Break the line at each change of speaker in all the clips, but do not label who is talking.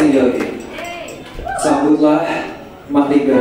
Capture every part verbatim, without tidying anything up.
Anjali. Sambutlah Mak Liga.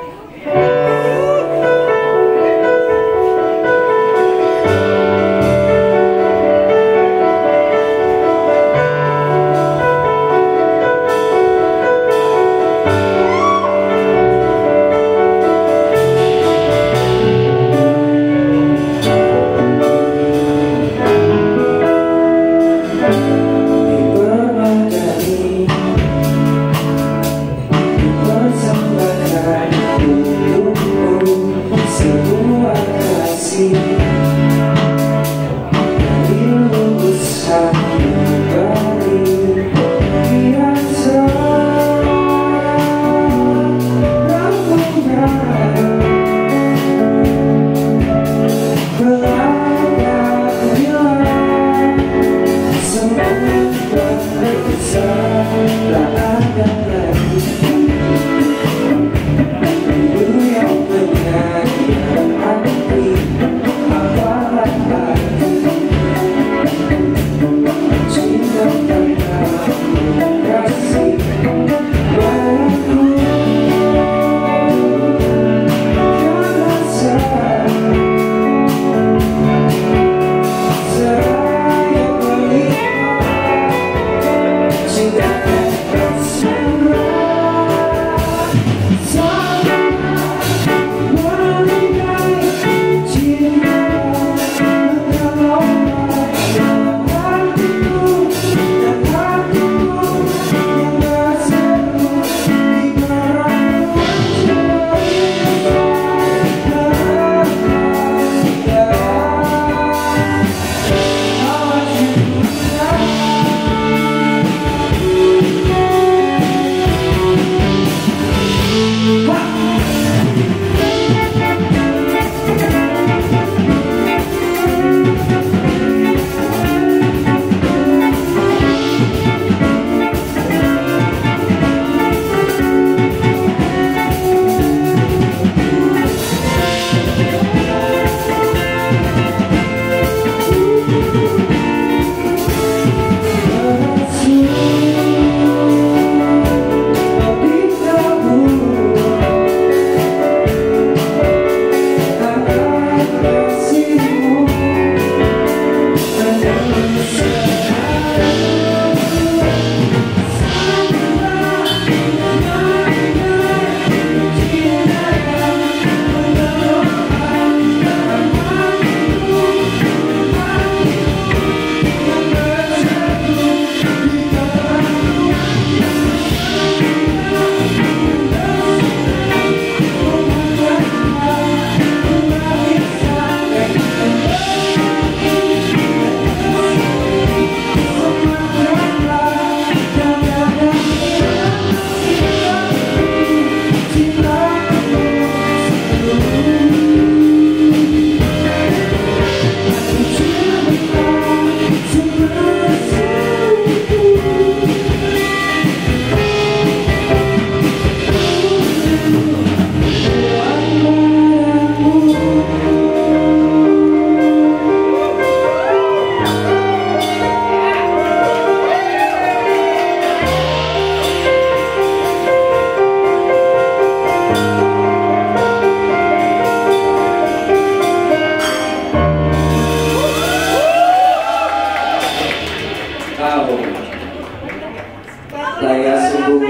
Saya sungguh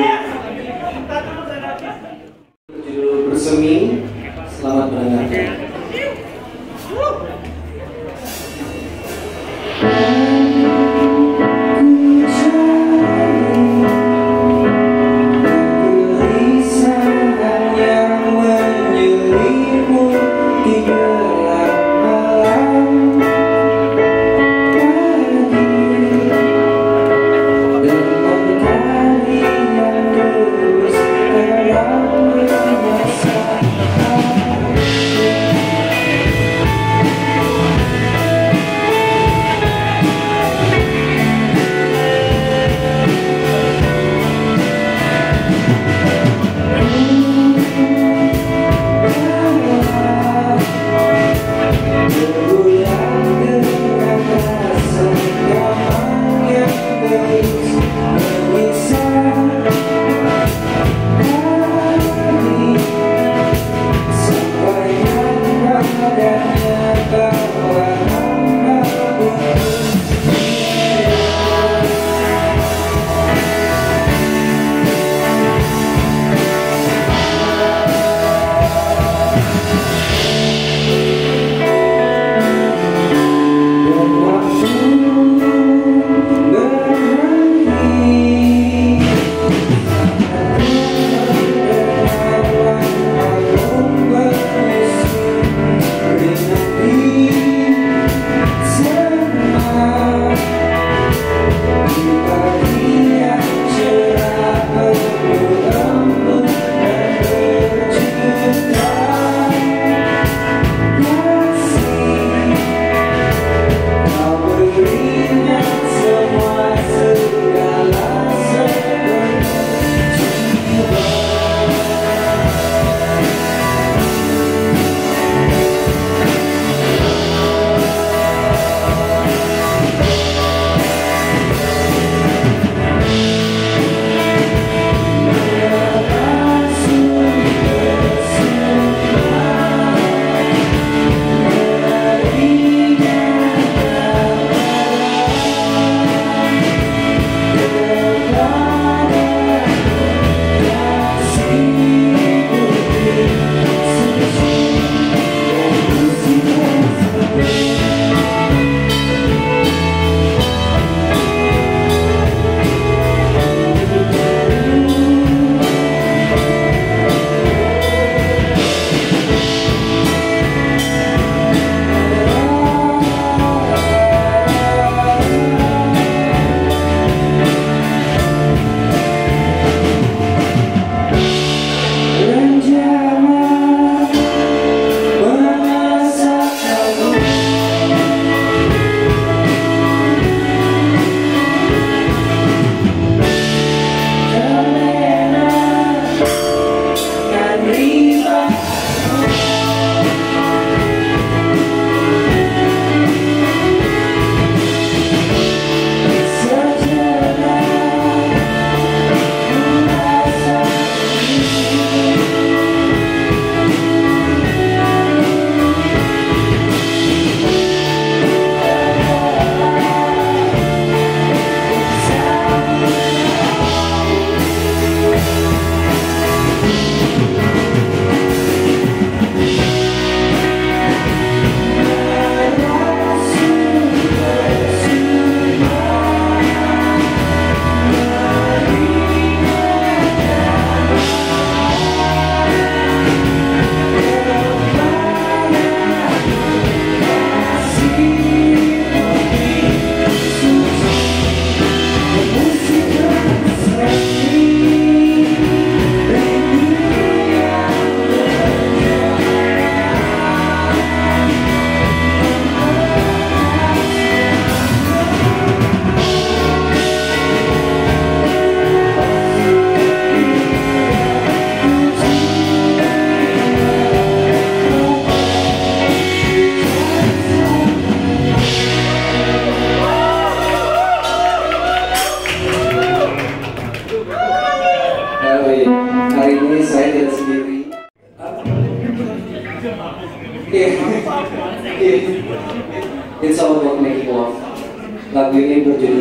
berjudul Bersemi. Selamat mendengarkan.
Yeah.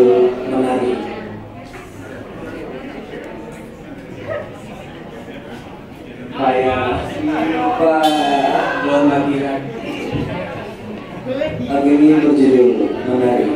berjudul Menari. Kayak apa? Belum lagi kan? Lagu ini berjudul Menari.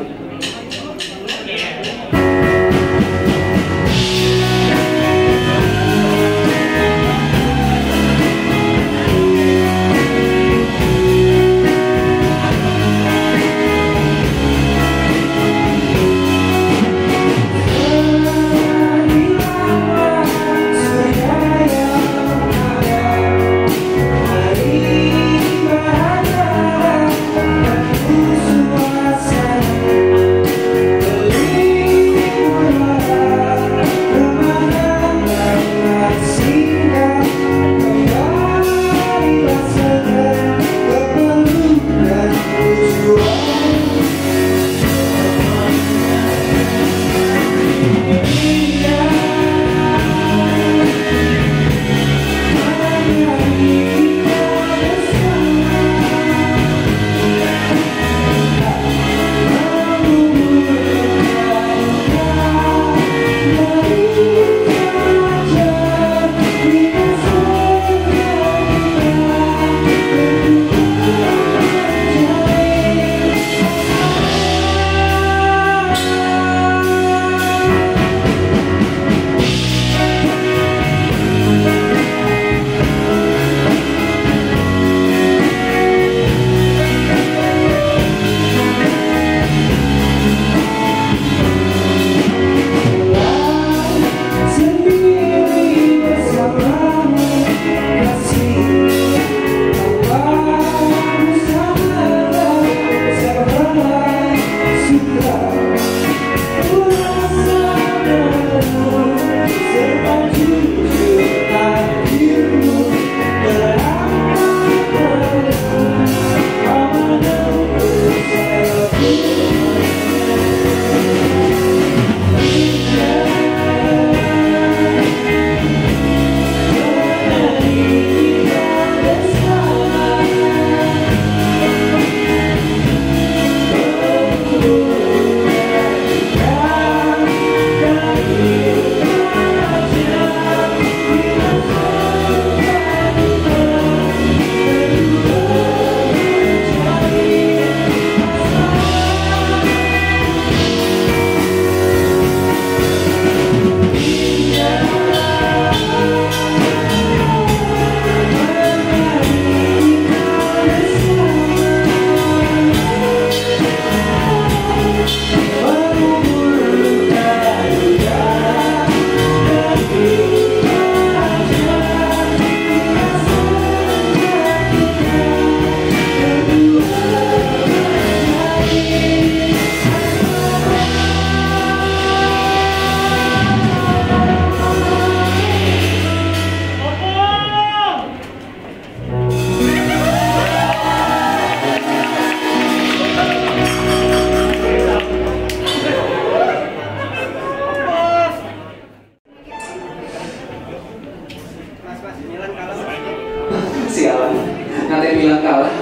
Sialan, nanti bilang kalah.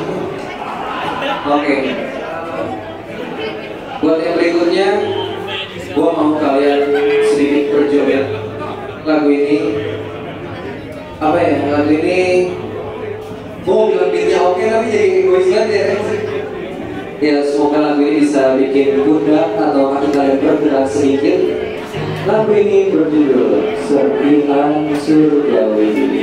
Oke. Buat yang berikutnya, gua mau kalian sedikit berjoget. Lagu ini apa ya? Lagu ini gua bilang beatnya oke tapi jadi egois banget ya. Ya semoga lagu ini bisa bikin pundak atau kaki kalian bergerak sedikit. Lagu ini berjudul Serpihan Surgawi.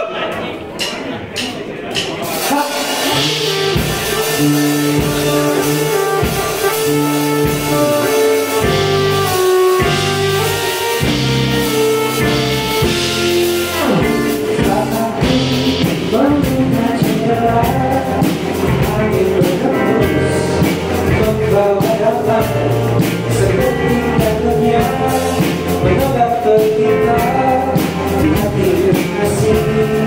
Seperti takutnya menolak kita di hati kasih.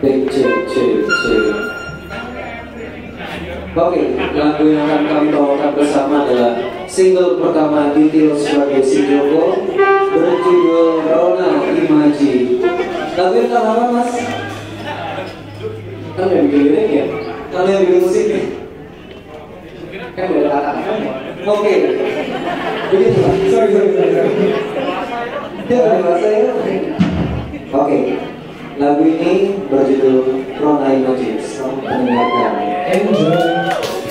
B, C, C, C. Oke, lagu yang akan kami bawakan bersama adalah single pertama Detail sebagai si Joko berjudul Rona Imaji. Lagu yang tak apa mas? Kan yang bikin lirik ya? Kan yang bikin musik nih? Kan beda kata-kata ya? Oke, begitu lah. Sorry, sorry, sorry. Dia dari bahasa ya? Oke, lagu ini berjudul Rona Imaji. Selamat mendengarkan. Enjoy.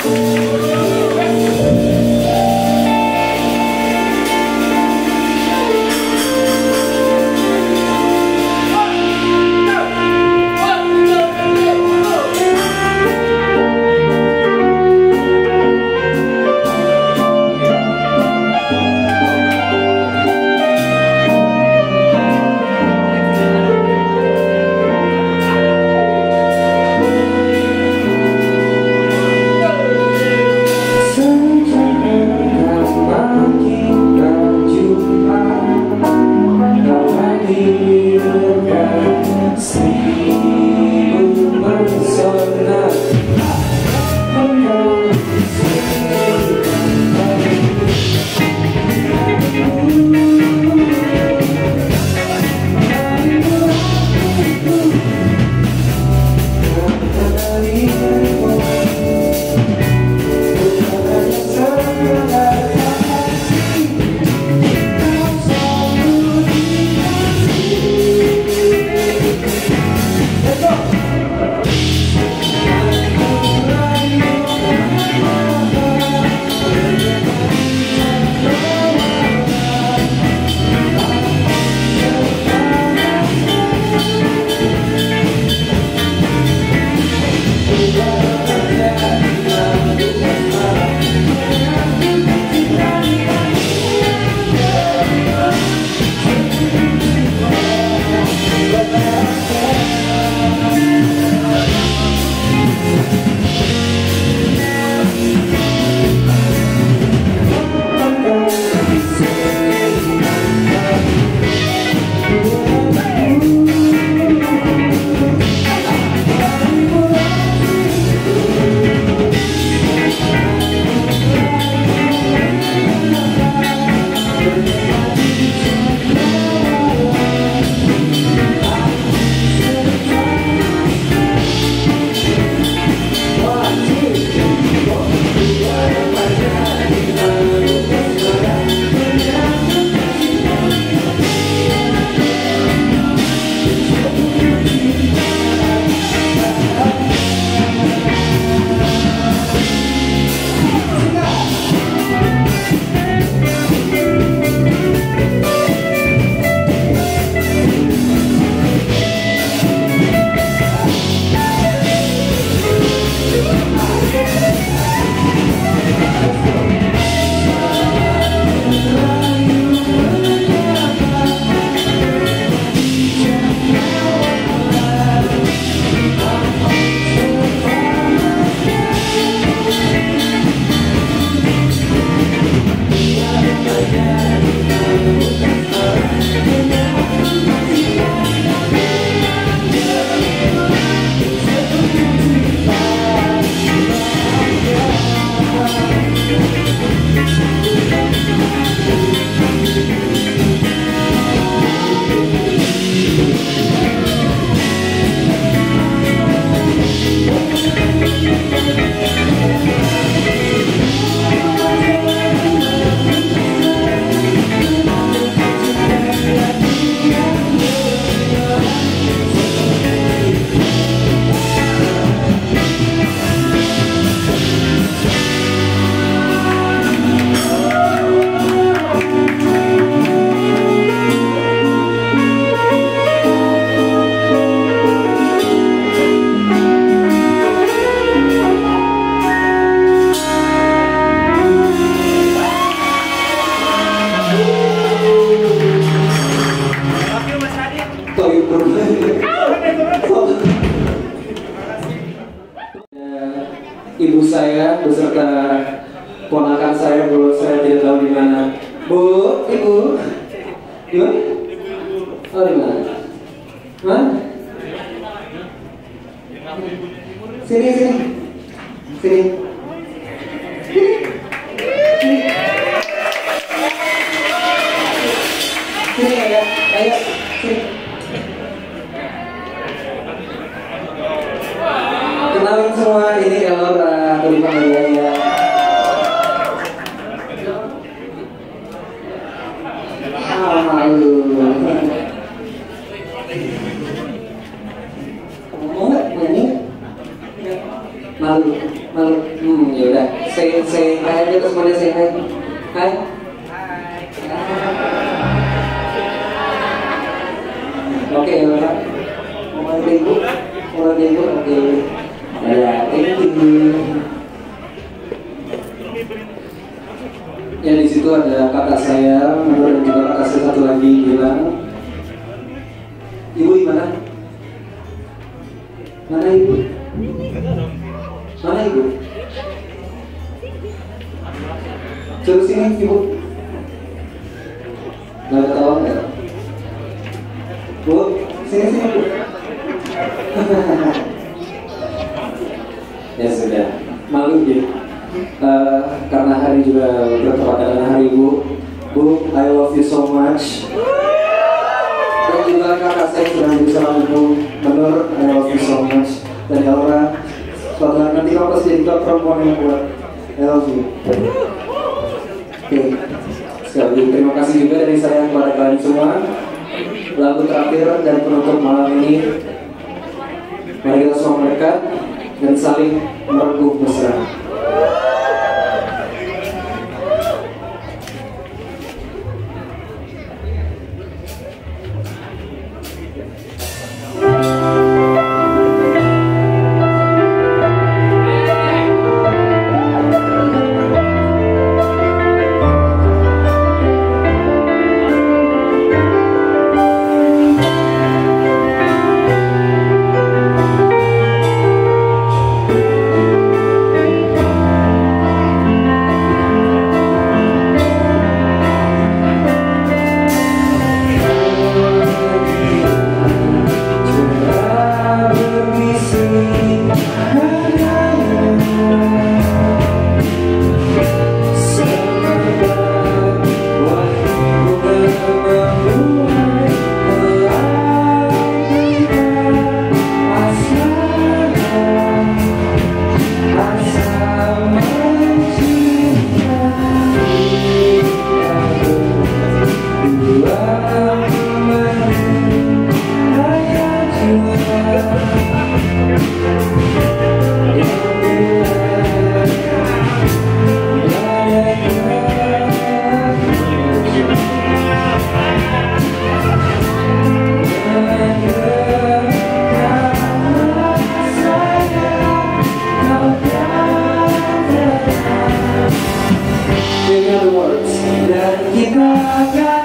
Ibu saya beserta ponakan saya, bu, saya tidak tahu di mana. Bu, ibu, di mana? Oh, di mana? Hah? Sini, sini. Sini. Sini. Sini ya, ayo, sini. Kenalin semua, ini Elora, kelima ya. Malu. Mau nggak nyanyi? Malu, malu. Hmm, yaudah. Say, say hi aja terus mana say hi. Hai. Oke, Elora. Mau nganter ibu? Mau nganter ibu? Oke. Ya, thank you. Ya di situ ada kakak saya, dan juga kakak saya satu lagi bilang, ibu di mana? Mana ibu? Mana ibu? Suruh sini ibu. Gak ada tahu nggak? Bu, sini sini bu. Ya sudah, malu gitu. Uh, karena hari juga bertepatan dengan hari ibu. Bu, I love you so much. Dan juga kakak saya sudah berusaha ibu. Menur, I love you so much. Dan Elora, suatu hari nanti kamu pasti jadi perempuan yang kuat. I love you. Oke, okay. Sekali lagi terima kasih juga dari saya kepada kalian semua. Lagu terakhir dan penutup malam ini, mari kita semua mendekat dan saling merengkuh mesra. Dan kita akan